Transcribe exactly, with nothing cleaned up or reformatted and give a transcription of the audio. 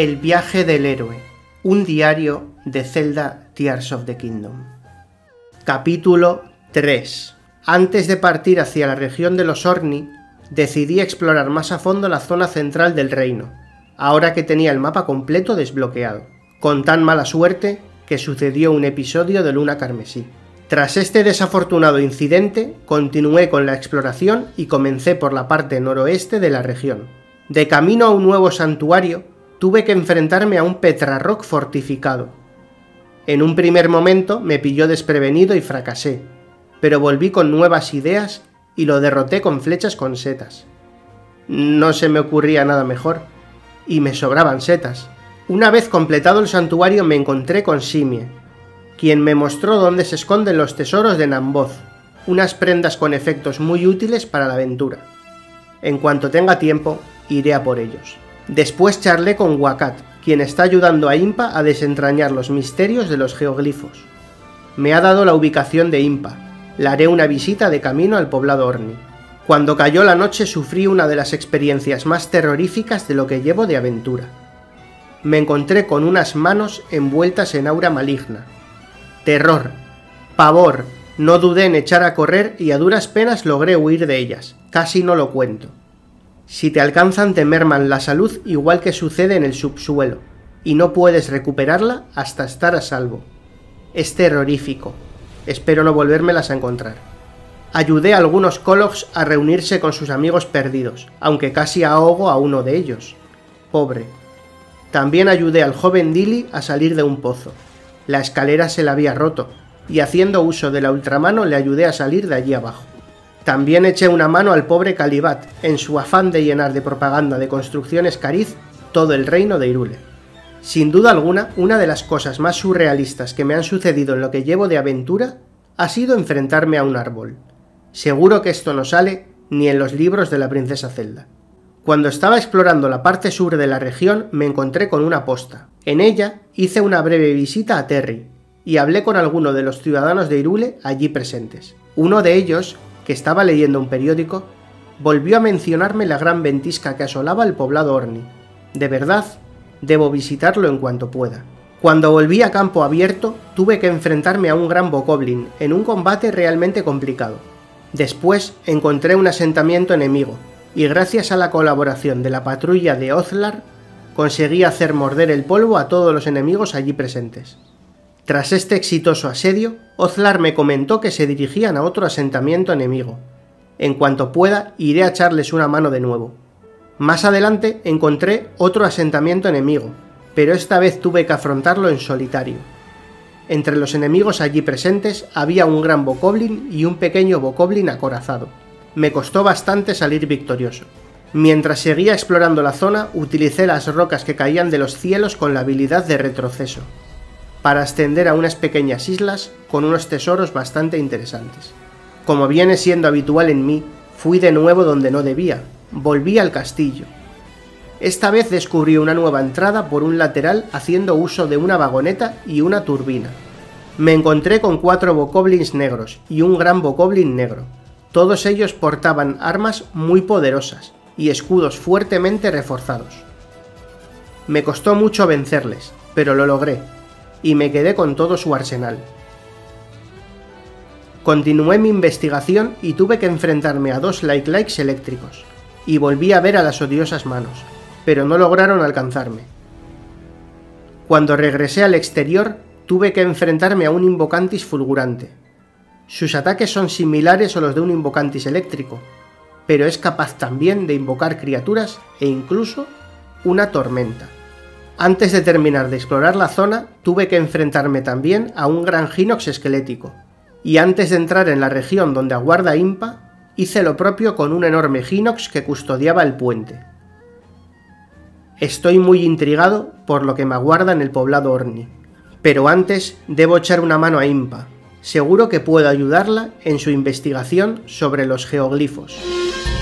El viaje del héroe, un diario de Zelda Tears of the Kingdom. Capítulo tres. Antes de partir hacia la región de los Orni, decidí explorar más a fondo la zona central del reino, ahora que tenía el mapa completo desbloqueado, con tan mala suerte que sucedió un episodio de Luna Carmesí. Tras este desafortunado incidente, continué con la exploración y comencé por la parte noroeste de la región. De camino a un nuevo santuario, tuve que enfrentarme a un Petrarrock fortificado. En un primer momento me pilló desprevenido y fracasé, pero volví con nuevas ideas y lo derroté con flechas con setas. No se me ocurría nada mejor, y me sobraban setas. Una vez completado el santuario me encontré con Simie, quien me mostró dónde se esconden los tesoros de Namboth, unas prendas con efectos muy útiles para la aventura. En cuanto tenga tiempo, iré a por ellos. Después charlé con Wakat, quien está ayudando a Impa a desentrañar los misterios de los geoglifos. Me ha dado la ubicación de Impa. Le haré una visita de camino al poblado Orni. Cuando cayó la noche sufrí una de las experiencias más terroríficas de lo que llevo de aventura. Me encontré con unas manos envueltas en aura maligna. Terror, pavor, no dudé en echar a correr y a duras penas logré huir de ellas. Casi no lo cuento. Si te alcanzan te merman la salud igual que sucede en el subsuelo, y no puedes recuperarla hasta estar a salvo. Es terrorífico. Espero no volvérmelas a encontrar. Ayudé a algunos Kologs a reunirse con sus amigos perdidos, aunque casi ahogo a uno de ellos. Pobre. También ayudé al joven Dili a salir de un pozo. La escalera se la había roto, y haciendo uso de la ultramano le ayudé a salir de allí abajo. También eché una mano al pobre Calibat, en su afán de llenar de propaganda de construcciones cariz todo el reino de Hyrule. Sin duda alguna, una de las cosas más surrealistas que me han sucedido en lo que llevo de aventura ha sido enfrentarme a un árbol. Seguro que esto no sale ni en los libros de la princesa Zelda. Cuando estaba explorando la parte sur de la región me encontré con una posta. En ella hice una breve visita a Terry y hablé con alguno de los ciudadanos de Hyrule allí presentes. Uno de ellos, que estaba leyendo un periódico, volvió a mencionarme la gran ventisca que asolaba el poblado Orni. De verdad, debo visitarlo en cuanto pueda. Cuando volví a campo abierto, tuve que enfrentarme a un gran bokoblin en un combate realmente complicado. Después encontré un asentamiento enemigo, y gracias a la colaboración de la patrulla de Othlar, conseguí hacer morder el polvo a todos los enemigos allí presentes. Tras este exitoso asedio, Othlar me comentó que se dirigían a otro asentamiento enemigo. En cuanto pueda, iré a echarles una mano de nuevo. Más adelante encontré otro asentamiento enemigo, pero esta vez tuve que afrontarlo en solitario. Entre los enemigos allí presentes había un gran bokoblin y un pequeño bokoblin acorazado. Me costó bastante salir victorioso. Mientras seguía explorando la zona, utilicé las rocas que caían de los cielos con la habilidad de retroceso, para ascender a unas pequeñas islas con unos tesoros bastante interesantes. Como viene siendo habitual en mí, fui de nuevo donde no debía, volví al castillo. Esta vez descubrí una nueva entrada por un lateral haciendo uso de una vagoneta y una turbina. Me encontré con cuatro bokoblins negros y un gran bokoblin negro. Todos ellos portaban armas muy poderosas y escudos fuertemente reforzados. Me costó mucho vencerles, pero lo logré, y me quedé con todo su arsenal. Continué mi investigación y tuve que enfrentarme a dos like-likes eléctricos, y volví a ver a las odiosas manos, pero no lograron alcanzarme. Cuando regresé al exterior, tuve que enfrentarme a un Invocantis fulgurante. Sus ataques son similares a los de un Invocantis eléctrico, pero es capaz también de invocar criaturas e incluso una tormenta. Antes de terminar de explorar la zona, tuve que enfrentarme también a un gran Hinox esquelético, y antes de entrar en la región donde aguarda Impa, hice lo propio con un enorme Hinox que custodiaba el puente. Estoy muy intrigado por lo que me aguarda en el poblado Orni, pero antes debo echar una mano a Impa. Seguro que puedo ayudarla en su investigación sobre los geoglifos.